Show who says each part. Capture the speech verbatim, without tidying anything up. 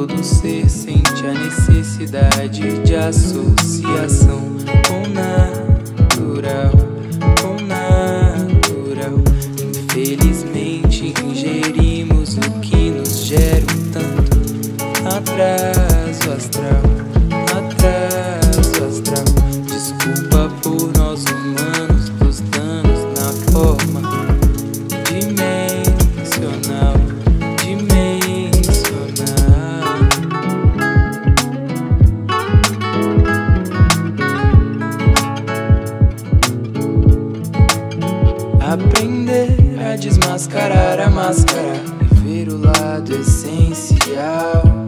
Speaker 1: todo ser sente a necessidade de associação com o natural, com o natural. Infelizmente ingerimos o que nos gera um tanto atraso astral, atraso astral. Desculpa por nós humanos dos danos na forma dimensional, dimensional. Aprender a desmascarar a máscara e ver o lado essencial.